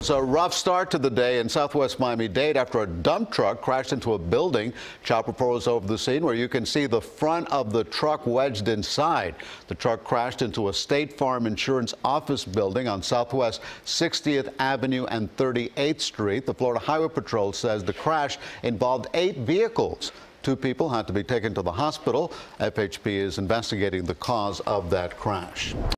So a rough start to the day in southwest Miami-Dade after a dump truck crashed into a building. Chopper pulls over the scene where you can see the front of the truck wedged inside. The truck crashed into a State Farm Insurance office building on Southwest 60th Avenue and 38th Street. The Florida Highway Patrol says the crash involved 8 vehicles. 2 people had to be taken to the hospital. FHP is investigating the cause of that crash.